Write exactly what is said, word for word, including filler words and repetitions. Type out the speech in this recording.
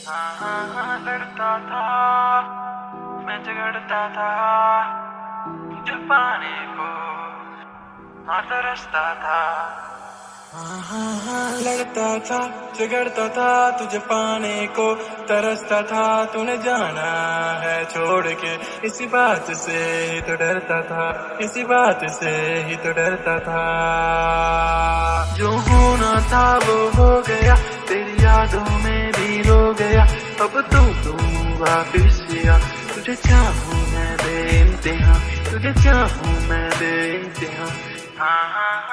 हाँ हाँ हाँ लड़ता था, मैं झगड़ता था, तुझे पाने को हाँ तरसता था। हाँ हाँ हाँ लड़ता था, झगड़ता था, तुझे पाने को तरसता था। तूने जाना है छोड़ के, इसी बात से ही तो डरता था, इसी बात से ही तो डरता था। जो होना था वो हो गया, तेरी यादों में भी रो गया। अब तू तू वापिस आ, तुझे चाहूँ मैं बेइंतहा, तुझे चाहूँ मैं बेइंतहा। हाँ हाँ